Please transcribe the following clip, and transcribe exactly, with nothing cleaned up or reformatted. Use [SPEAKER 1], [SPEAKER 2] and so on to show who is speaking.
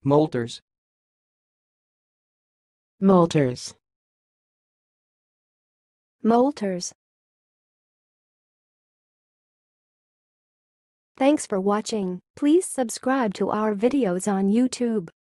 [SPEAKER 1] molters,
[SPEAKER 2] molters,
[SPEAKER 3] molters. Thanks for watching. Please subscribe to our videos on YouTube.